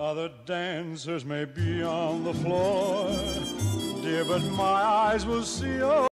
Other dancers may be on the floor, dear, but my eyes will see you.